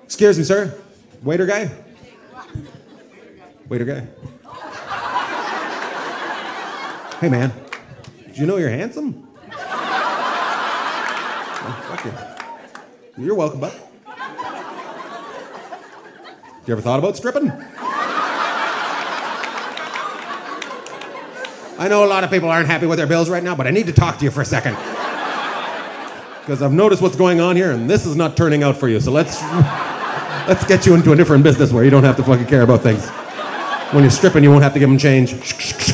Excuse me, sir. Waiter guy? Waiter guy. Hey, man. Did you know you're handsome? Oh, fuck you. You're welcome, bud. You ever thought about stripping? I know a lot of people aren't happy with their bills right now, but I need to talk to you for a second. Because I've noticed what's going on here, and this is not turning out for you. So let's get you into a different business where you don't have to fucking care about things. When you're stripping, you won't have to give them change.